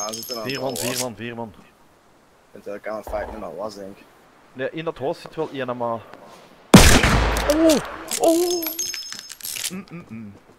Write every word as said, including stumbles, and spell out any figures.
Ah, ze zitten aan Vier het man, bouwen, vier hoor. man, vier man. Ik ben aan het fighten met dat was, denk ik. Nee, in dat huis zit wel één, maar... Oh! Oh! Mm, mm, mm.